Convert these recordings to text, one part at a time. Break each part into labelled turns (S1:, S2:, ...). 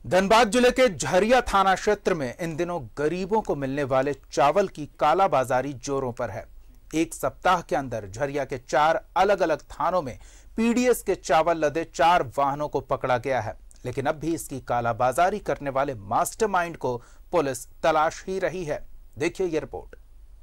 S1: धनबाद जिले के झरिया थाना क्षेत्र में इन दिनों गरीबों को मिलने वाले चावल की कालाबाजारी जोरों पर है। एक सप्ताह के अंदर झरिया के 4 अलग अलग थानों में पीडीएस के चावल लदे 4 वाहनों को पकड़ा गया है, लेकिन अब भी इसकी कालाबाजारी करने वाले मास्टरमाइंड को पुलिस तलाश ही रही है। देखिए ये रिपोर्ट।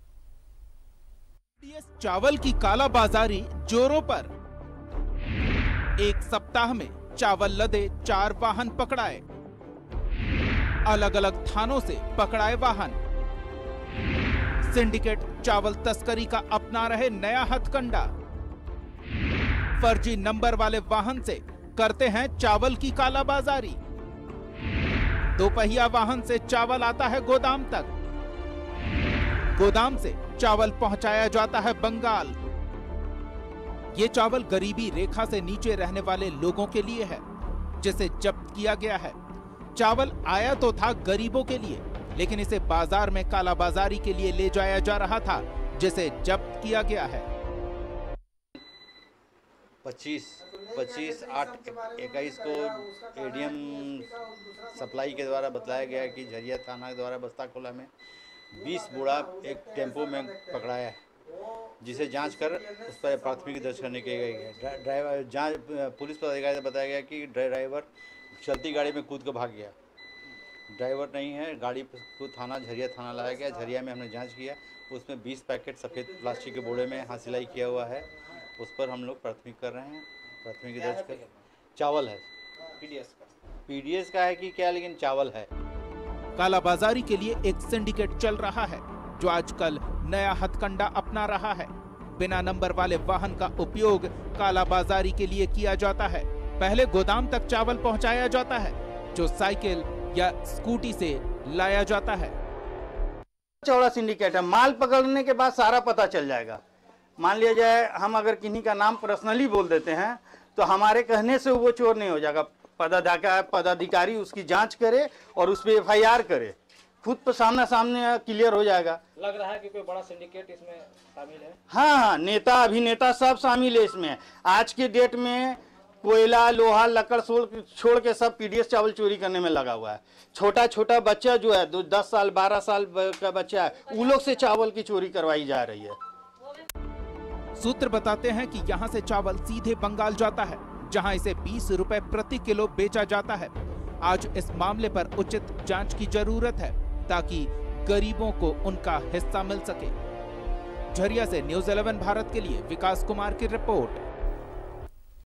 S1: पीडीएस चावल की कालाबाजारी जोरों पर। एक सप्ताह में चावल लदे 4 वाहन पकड़ाए। अलग अलग थानों से पकड़ाए वाहन। सिंडिकेट चावल तस्करी का अपना रहे नया हथकंडा। फर्जी नंबर वाले वाहन से करते हैं चावल की कालाबाजारी। दोपहिया वाहन से चावल आता है गोदाम तक। गोदाम से चावल पहुंचाया जाता है बंगाल। ये चावल गरीबी रेखा से नीचे रहने वाले लोगों के लिए है, जिसे जब्त किया गया है। चावल आया तो था गरीबों के लिए, लेकिन इसे बाजार में कालाबाजारी के लिए ले जाया जा रहा था, जिसे जब्त किया गया है।
S2: 25/8/21 को एडीएम सप्लाई के द्वारा बताया गया कि झरिया थाना के द्वारा बस्ताखोला में 20 बोरा एक टेम्पो में पकड़ाया है, जिसे जांच कर उस पर प्राथमिकी दर्ज करने के गई है। ड्राइवर जांच पुलिस पदाधिकारी से बताया गया कि ड्राइवर चलती गाड़ी में कूद कर भाग गया। ड्राइवर नहीं है, गाड़ी को थाना झरिया थाना लाया गया। झरिया में हमने जांच किया, उसमें 20 पैकेट सफ़ेद प्लास्टिक के बोरे में हाथ सिलाई किया हुआ है। उस पर हम लोग प्राथमिक कर रहे हैं। प्राथमिकी दर्ज कर चावल है, पीडीएस का है कि क्या, लेकिन चावल है।
S1: कालाबाजारी के लिए एक सिंडिकेट चल रहा है, जो आजकल नया हथकंडा अपना रहा है। बिना नंबर वाले वाहन का उपयोग कालाबाजारी के लिए किया जाता है। पहले गोदाम तक चावल पहुंचाया जाता है, जो साइकिल या स्कूटी से लाया जाता है।
S2: चौड़ा सिंडिकेट है। माल पकड़ने के बाद सारा पता चल जाएगा। मान लिया जाए हम अगर किन्हीं का नाम पर्सनली बोल देते हैं तो हमारे कहने से वो चोर नहीं हो जाएगा। पदाधिकारी उसकी जांच करे और उस पर FIR करे, खुद पर सामने क्लियर हो जाएगा।
S3: लग रहा है कि कोई बड़ा सिंडिकेट इसमें शामिल है।
S2: हाँ, नेता अभिनेता सब शामिल है इसमें। आज के डेट में कोयला, लोहा, लकड़ छोड़ के सब पीडीएस चावल चोरी करने में लगा हुआ है। छोटा बच्चा जो है 10 साल 12 साल का बच्चा है, उन लोग से चावल की चोरी करवाई जा रही है।
S1: सूत्र बताते हैं कि यहाँ से चावल सीधे बंगाल जाता है, जहाँ इसे 20 रुपए प्रति किलो बेचा जाता है। आज इस मामले पर उचित जांच की जरूरत है, ताकि गरीबों को उनका हिस्सा मिल सके। झरिया से न्यूज़ 11 भारत के लिए विकास कुमार की रिपोर्ट।